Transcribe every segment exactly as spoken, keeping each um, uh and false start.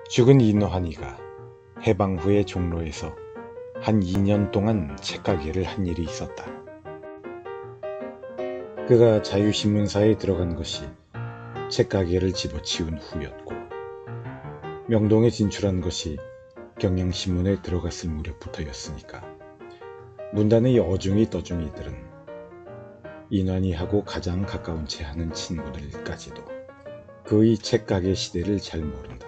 죽은 인환이가 해방 후에 종로에서 한 이 년 동안 책가게를 한 일이 있었다. 그가 자유신문사에 들어간 것이 책가게를 집어치운 후였고, 명동에 진출한 것이 경향신문에 들어갔을 무렵부터였으니까 문단의 어중이 떠중이들은 인환이하고 가장 가까운 채 하는 친구들까지도 그의 책가게 시대를 잘 모른다.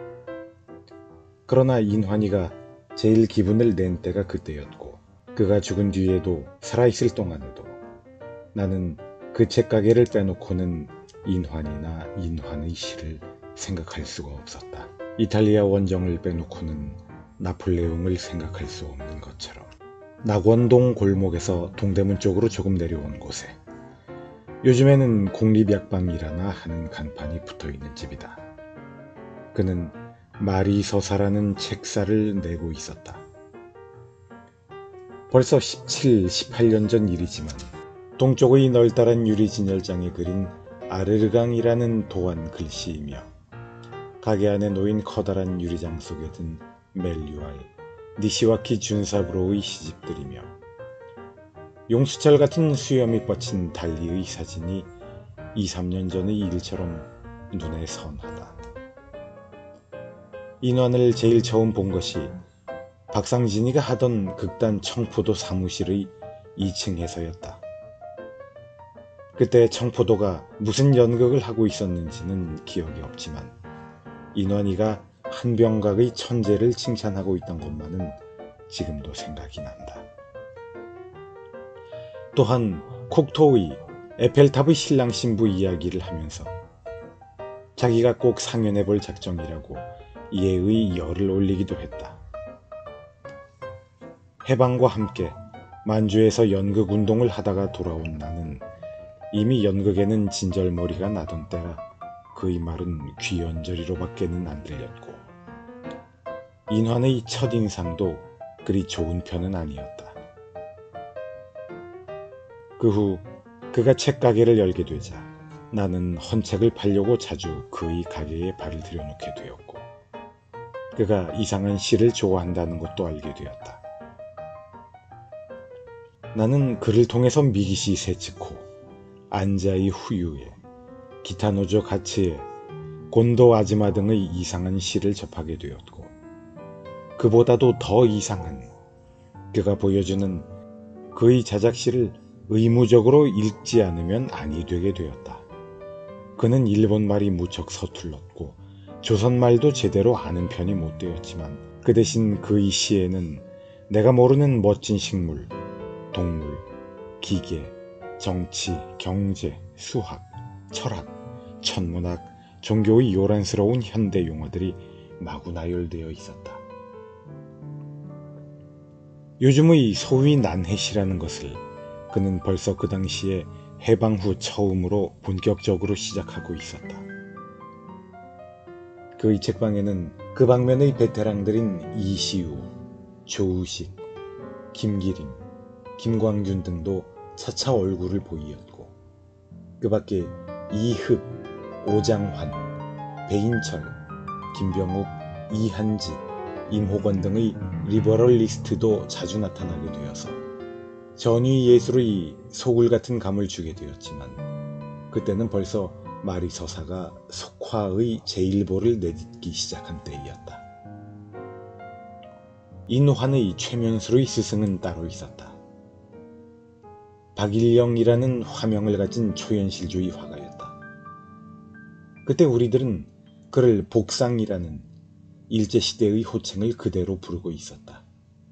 그러나 인환이가 제일 기분을 낸 때가 그때였고, 그가 죽은 뒤에도 살아있을 동안에도 나는 그 책가게를 빼놓고는 인환이나 인환의 시를 생각할 수가 없었다. 이탈리아 원정을 빼놓고는 나폴레옹을 생각할 수 없는 것처럼. 낙원동 골목에서 동대문 쪽으로 조금 내려온 곳에 요즘에는 국립약방이라나 하는 간판이 붙어있는 집이다. 그는 마리서사라는 책사를 내고 있었다. 벌써 십칠, 십팔 년 전 일이지만 동쪽의 널따란 유리진열장에 그린 아르르강이라는 도안 글씨이며 가게 안에 놓인 커다란 유리장 속에 든 멜류알, 니시와키 준사부로의 시집들이며 용수철 같은 수염이 뻗친 달리의 사진이 이, 삼 년 전의 일처럼 눈에 선하다. 인환을 제일 처음 본 것이 박상진이가 하던 극단 청포도 사무실의 이 층에서였다. 그때 청포도가 무슨 연극을 하고 있었는지는 기억이 없지만 인환이가 한병각의 천재를 칭찬하고 있던 것만은 지금도 생각이 난다. 또한 콕토의 에펠탑의 신랑 신부 이야기를 하면서 자기가 꼭 상연해 볼 작정이라고 예의 열을 올리기도 했다. 해방과 함께 만주에서 연극 운동을 하다가 돌아온 나는 이미 연극에는 진절머리가 나던 때라 그의 말은 귀연저리로밖에는 안 들렸고, 인환의 첫인상도 그리 좋은 편은 아니었다. 그 후 그가 책가게를 열게 되자 나는 헌책을 팔려고 자주 그의 가게에 발을 들여놓게 되었고, 그가 이상한 시를 좋아한다는 것도 알게 되었다. 나는 그를 통해서 미기시 세츠코, 안자이 후유에, 기타노조 가츠에, 곤도 아즈마 등의 이상한 시를 접하게 되었고, 그보다도 더 이상한 그가 보여주는 그의 자작시를 의무적으로 읽지 않으면 아니 되게 되었다. 그는 일본말이 무척 서툴렀고 조선말도 제대로 아는 편이 못 되었지만 그 대신 그의 시에는 내가 모르는 멋진 식물, 동물, 기계, 정치, 경제, 수학, 철학, 천문학, 종교의 요란스러운 현대 용어들이 마구 나열되어 있었다. 요즘의 소위 난해시라는 것을 그는 벌써 그 당시에 해방 후 처음으로 본격적으로 시작하고 있었다. 그의 책방에는 그 방면의 베테랑들인 이시우, 조우식, 김기림, 김광균 등도 차차 얼굴을 보이었고, 그 밖에 이흑, 오장환, 배인철, 김병욱, 이한짓, 임호건 등의 리버럴리스트도 자주 나타나게 되어서 전위 예술의 소굴 같은 감을 주게 되었지만, 그때는 벌써 마리서사가 속화의 제일보를 내딛기 시작한 때이었다. 인환의 최면술의 스승은 따로 있었다. 박일영이라는 화명을 가진 초현실주의 화가였다. 그때 우리들은 그를 복상이라는 일제시대의 호칭을 그대로 부르고 있었다.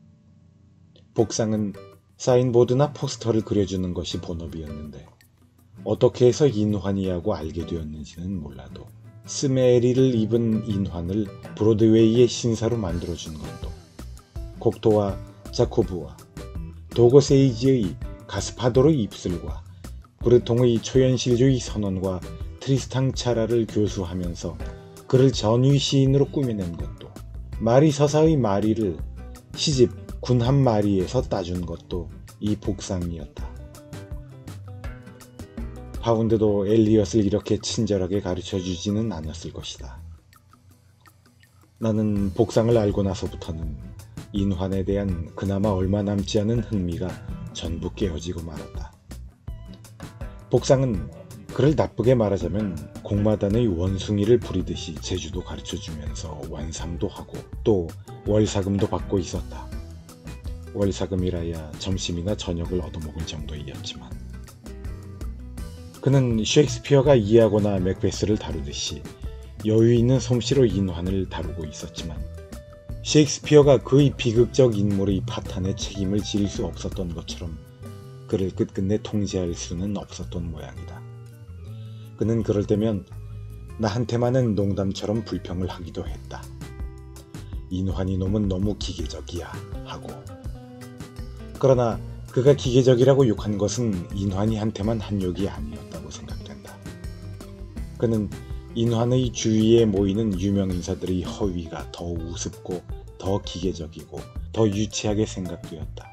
복상은 사인보드나 포스터를 그려주는 것이 본업이었는데 어떻게 해서 인환이하고 알게 되었는지는 몰라도 스메리를 입은 인환을 브로드웨이의 신사로 만들어준 것도, 곡토와 자코브와 도고세이지의 가스파도르의 입술과 브르통의 초현실주의 선언과 트리스탕 차라를 교수하면서 그를 전위 시인으로 꾸며낸 것도, 마리서사의 마리를 시집 군함 마리에서 따준 것도 이 복상이었다. 파운드도 엘리엇을 이렇게 친절하게 가르쳐주지는 않았을 것이다. 나는 복상을 알고 나서부터는 인환에 대한 그나마 얼마 남지 않은 흥미가 전부 깨어지고 말았다. 복상은 그를 나쁘게 말하자면 공마단의 원숭이를 부리듯이 재주도 가르쳐주면서 완상도 하고 또 월사금도 받고 있었다. 월사금이라야 점심이나 저녁을 얻어먹을 정도이었지만 그는 셰익스피어가 이하거나 맥베스를 다루듯이 여유 있는 솜씨로 인환을 다루고 있었지만 셰익스피어가 그의 비극적 인물의 파탄에 책임을 지을 수 없었던 것처럼 그를 끝끝내 통제할 수는 없었던 모양이다. 그는 그럴 때면 나한테만은 농담처럼 불평을 하기도 했다. 인환이 놈은 너무 기계적이야 하고. 그러나 그가 기계적이라고 욕한 것은 인환이한테만 한 욕이 아니었다고 생각된다. 그는 인환의 주위에 모이는 유명인사들의 허위가 더 우습고 더 기계적이고 더 유치하게 생각되었다.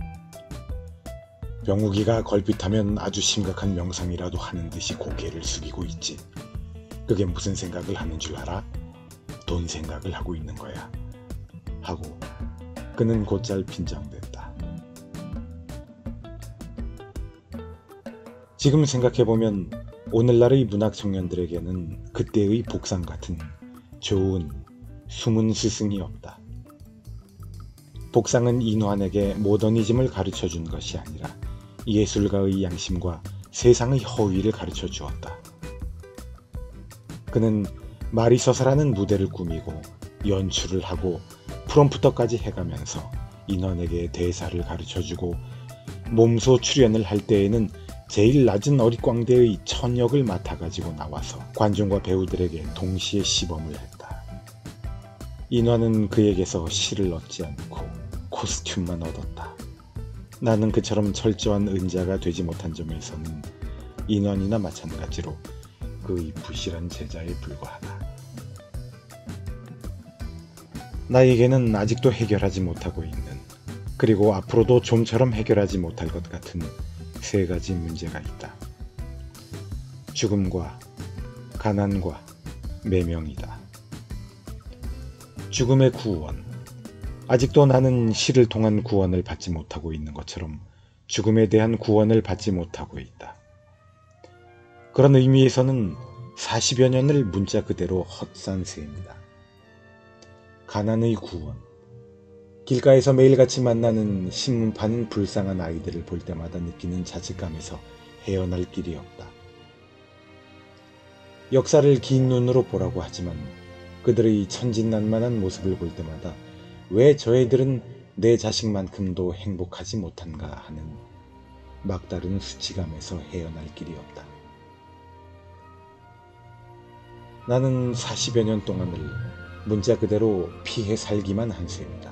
병욱이가 걸핏하면 아주 심각한 명상이라도 하는 듯이 고개를 숙이고 있지. 그게 무슨 생각을 하는 줄 알아? 돈 생각을 하고 있는 거야. 하고 그는 곧잘 빈정댔다. 지금 생각해보면 오늘날의 문학 청년들에게는 그때의 복상 같은 좋은 숨은 스승이 없다. 복상은 인환에게 모더니즘을 가르쳐준 것이 아니라 예술가의 양심과 세상의 허위를 가르쳐 주었다. 그는 마리서사라는 무대를 꾸미고 연출을 하고 프롬프터까지 해가면서 인환에게 대사를 가르쳐주고 몸소 출연을 할 때에는 제일 낮은 어릿광대의 천역을 맡아가지고 나와서 관중과 배우들에게 동시에 시범을 했다. 인환은 그에게서 시를 얻지 않고 코스튬만 얻었다. 나는 그처럼 철저한 은자가 되지 못한 점에 있어서는 인환이나 마찬가지로 그의 부실한 제자에 불과하다. 나에게는 아직도 해결하지 못하고 있는, 그리고 앞으로도 좀처럼 해결하지 못할 것 같은 세 가지 문제가 있다. 죽음과 가난과 매명이다. 죽음의 구원. 아직도 나는 시를 통한 구원을 받지 못하고 있는 것처럼 죽음에 대한 구원을 받지 못하고 있다. 그런 의미에서는 사십여 년을 문자 그대로 헛산 셈이다. 가난의 구원. 길가에서 매일같이 만나는 신문 파는 불쌍한 아이들을 볼 때마다 느끼는 자책감에서 헤어날 길이 없다. 역사를 긴 눈으로 보라고 하지만 그들의 천진난만한 모습을 볼 때마다 왜 저 애들은 내 자식만큼도 행복하지 못한가 하는 막다른 수치감에서 헤어날 길이 없다. 나는 사십여 년 동안을 문자 그대로 피해 살기만 한 셈이다.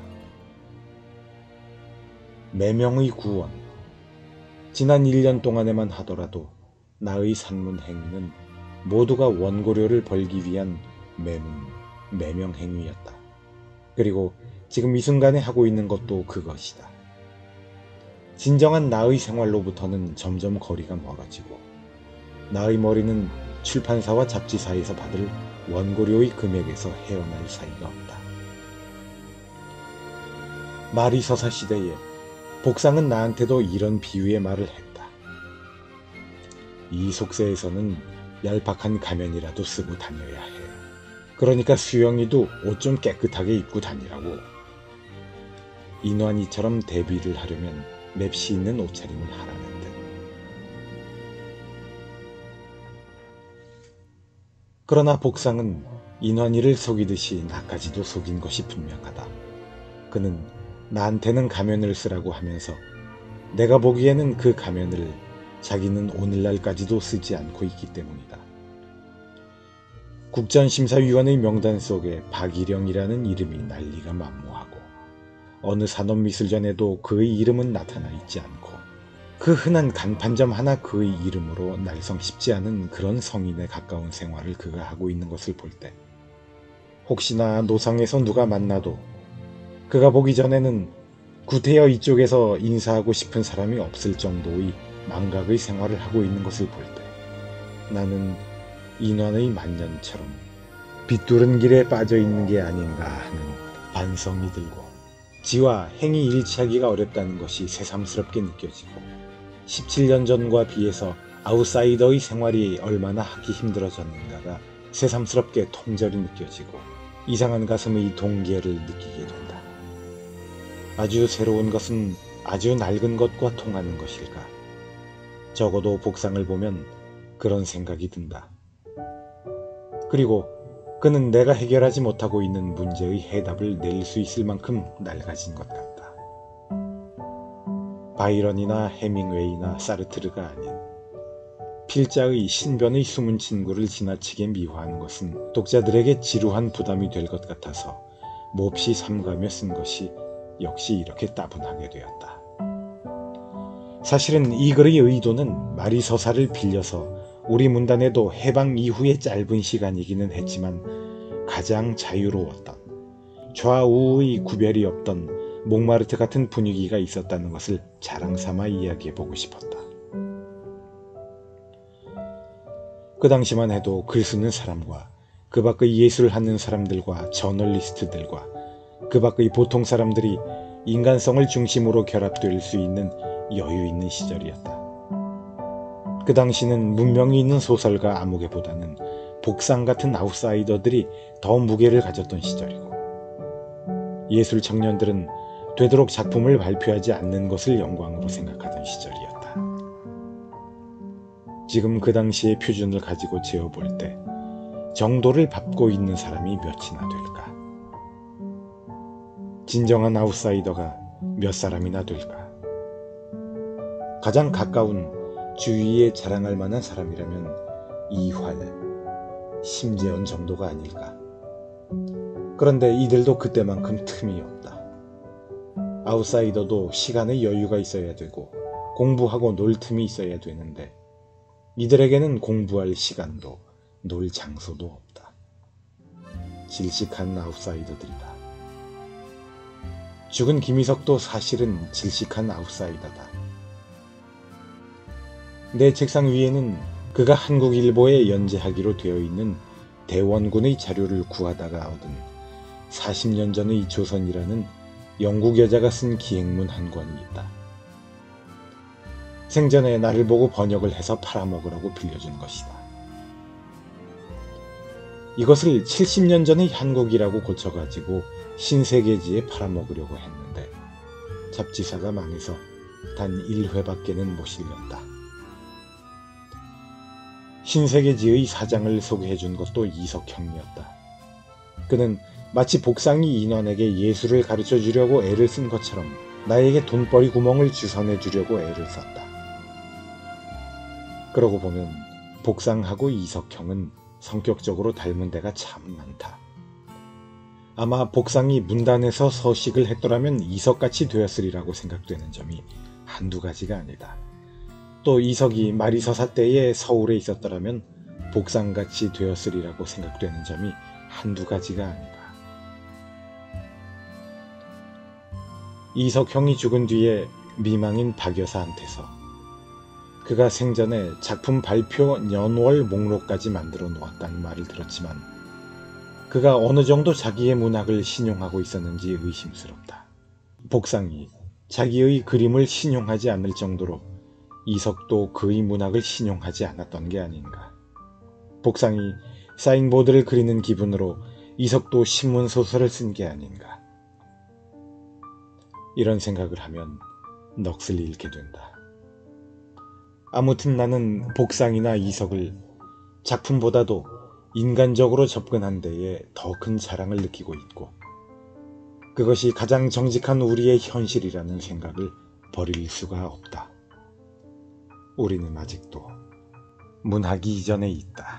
매명의 구원. 지난 일 년 동안에만 하더라도 나의 산문 행위는 모두가 원고료를 벌기 위한 매문, 매명 행위였다. 그리고 지금 이 순간에 하고 있는 것도 그것이다. 진정한 나의 생활로부터는 점점 거리가 멀어지고 나의 머리는 출판사와 잡지사에서 받을 원고료의 금액에서 헤어날 사이가 없다. 마리서사 시대에 복상은 나한테도 이런 비유의 말을 했다. 이 속세에서는 얄팍한 가면이라도 쓰고 다녀야 해. 그러니까 수영이도 옷 좀 깨끗하게 입고 다니라고. 인환이처럼 데뷔를 하려면 맵시 있는 옷차림을 하라는 듯. 그러나 복상은 인환이를 속이듯이 나까지도 속인 것이 분명하다. 그는 나한테는 가면을 쓰라고 하면서 내가 보기에는 그 가면을 자기는 오늘날까지도 쓰지 않고 있기 때문이다. 국전심사위원의 명단 속에 박일영이라는 이름이 난리가 만무하고 어느 산업미술전에도 그의 이름은 나타나 있지 않고 그 흔한 간판점 하나 그의 이름으로 날성 쉽지 않은 그런 성인에 가까운 생활을 그가 하고 있는 것을 볼 때 혹시나 노상에서 누가 만나도 그가 보기 전에는 구태여 이쪽에서 인사하고 싶은 사람이 없을 정도의 망각의 생활을 하고 있는 것을 볼 때 나는 인환의 만년처럼 비뚤은 길에 빠져 있는 게 아닌가 하는 반성이 들고 지와 행이 일치하기가 어렵다는 것이 새삼스럽게 느껴지고 십칠 년 전과 비해서 아웃사이더의 생활이 얼마나 하기 힘들어졌는가가 새삼스럽게 통절이 느껴지고 이상한 가슴의 동기를 느끼게 된다. 아주 새로운 것은 아주 낡은 것과 통하는 것일까? 적어도 복상을 보면 그런 생각이 든다. 그리고 그는 내가 해결하지 못하고 있는 문제의 해답을 낼 수 있을 만큼 낡아진 것 같다. 바이런이나 해밍웨이나 사르트르가 아닌 필자의 신변의 숨은 친구를 지나치게 미화하는 것은 독자들에게 지루한 부담이 될 것 같아서 몹시 삼가며 쓴 것이 역시 이렇게 따분하게 되었다. 사실은 이 글의 의도는 마리서사를 빌려서 우리 문단에도 해방 이후의 짧은 시간이기는 했지만 가장 자유로웠던, 좌우의 구별이 없던 몽마르트 같은 분위기가 있었다는 것을 자랑삼아 이야기해보고 싶었다. 그 당시만 해도 글 쓰는 사람과 그 밖의 예술을 하는 사람들과 저널리스트들과 그 밖의 보통 사람들이 인간성을 중심으로 결합될 수 있는 여유 있는 시절이었다. 그 당시는 문명이 있는 소설가 아무개보다는 복상 같은 아웃사이더들이 더 무게를 가졌던 시절이고 예술 청년들은 되도록 작품을 발표하지 않는 것을 영광으로 생각하던 시절이었다. 지금 그 당시의 표준을 가지고 재어볼 때 정도를 밟고 있는 사람이 몇이나 될까? 진정한 아웃사이더가 몇 사람이나 될까? 가장 가까운 주위에 자랑할 만한 사람이라면 이활, 심재원 정도가 아닐까? 그런데 이들도 그때만큼 틈이 없다. 아웃사이더도 시간의 여유가 있어야 되고 공부하고 놀 틈이 있어야 되는데 이들에게는 공부할 시간도 놀 장소도 없다. 질식한 아웃사이더들이다. 죽은 김희석도 사실은 질식한 아웃사이더다. 내 책상 위에는 그가 한국일보에 연재하기로 되어 있는 대원군의 자료를 구하다가 얻은 사십 년 전의 조선이라는 영국 여자가 쓴 기행문 한 권이 있다. 생전에 나를 보고 번역을 해서 팔아먹으라고 빌려준 것이다. 이것을 칠십 년 전의 한국이라고 고쳐가지고 신세계지에 팔아먹으려고 했는데 잡지사가 망해서 단 일 회밖에는 못 실렸다. 신세계지의 사장을 소개해준 것도 이석형이었다. 그는 마치 복상이 인원에게 예술을 가르쳐 주려고 애를 쓴 것처럼 나에게 돈벌이 구멍을 주선해 주려고 애를 썼다. 그러고 보면 복상하고 이석형은 성격적으로 닮은 데가 참 많다. 아마 복상이 문단에서 서식을 했더라면 이석같이 되었으리라고 생각되는 점이 한두 가지가 아니다. 또 이석이 마리서사 때에 서울에 있었더라면 복상같이 되었으리라고 생각되는 점이 한두 가지가 아니다. 이석형이 죽은 뒤에 미망인 박 여사한테서 그가 생전에 작품 발표 년월 목록까지 만들어 놓았다는 말을 들었지만 그가 어느 정도 자기의 문학을 신용하고 있었는지 의심스럽다. 복상이 자기의 그림을 신용하지 않을 정도로 이석도 그의 문학을 신용하지 않았던 게 아닌가. 복상이 사인보드를 그리는 기분으로 이석도 신문소설을 쓴 게 아닌가. 이런 생각을 하면 넋을 잃게 된다. 아무튼 나는 복상이나 이석을 작품보다도 인간적으로 접근한 데에 더 큰 자랑을 느끼고 있고 그것이 가장 정직한 우리의 현실이라는 생각을 버릴 수가 없다. 우리는 아직도 문학이 이전에 있다.